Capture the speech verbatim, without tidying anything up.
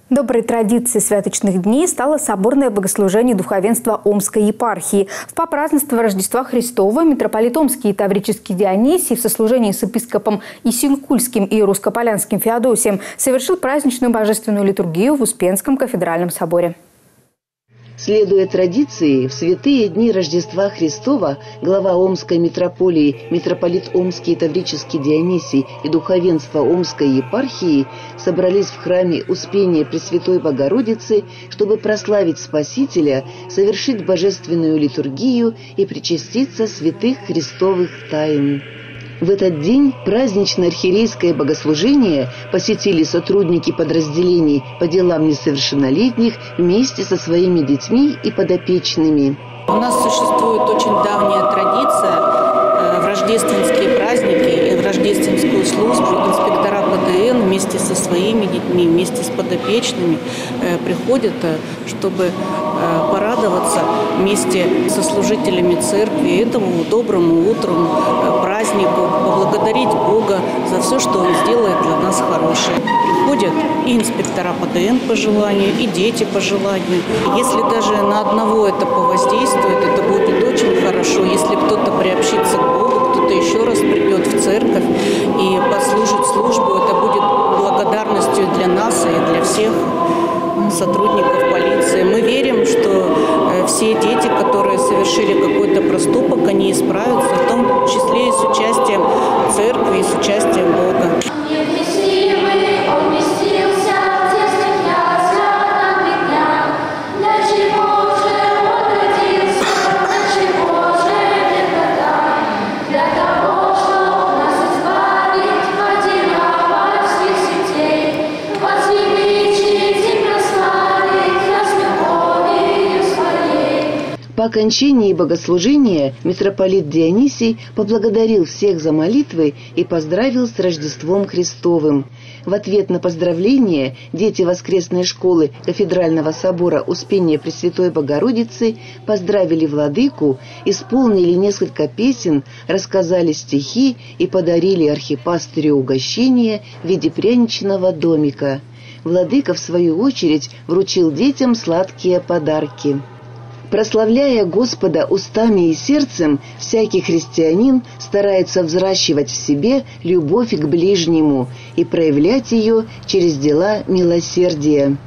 Доброй традицией святочных дней стало соборное богослужение духовенства Омской епархии. В попразднество Рождества Христова митрополит Омский и Таврический Дионисий в сослужении с епископом Исилькульским и Русско-Полянским Феодосием совершил праздничную божественную литургию в Успенском кафедральном соборе. Следуя традиции, в святые дни Рождества Христова глава Омской митрополии, митрополит Омский и Таврический Дионисий и духовенство Омской епархии собрались в храме Успения Пресвятой Богородицы, чтобы прославить Спасителя, совершить божественную литургию и причаститься святых христовых тайн. В этот день праздничное архиерейское богослужение посетили сотрудники подразделений по делам несовершеннолетних вместе со своими детьми и подопечными. У нас существует очень давняя традиция в рождественские праздники и в рождественскую службу инспектора ПДН вместе со своими детьми, вместе с подопечными приходят, чтобы порадоваться вместе со служителями церкви этому доброму утру, празднику, поблагодарить Бога за все, что Он сделает для нас хорошее. Приходят и инспектора ПДН по желанию, и дети по желанию. Если даже на одного это повоздействует, это будет очень хорошо. Если кто-то приобщится к Богу, кто-то еще раз придет в церковь и послужит службу, это будет благодарностью для нас и для всех сотрудников полиции. Мы верим, что все дети, которые совершили какой-то проступок, они исправятся, в том числе и с участием церкви, и с участием Бога. По окончании богослужения митрополит Дионисий поблагодарил всех за молитвы и поздравил с Рождеством Христовым. В ответ на поздравления дети воскресной школы кафедрального собора Успения Пресвятой Богородицы поздравили владыку, исполнили несколько песен, рассказали стихи и подарили архипастырю угощение в виде пряничного домика. Владыка, в свою очередь, вручил детям сладкие подарки. Прославляя Господа устами и сердцем, всякий христианин старается взращивать в себе любовь к ближнему и проявлять ее через дела милосердия.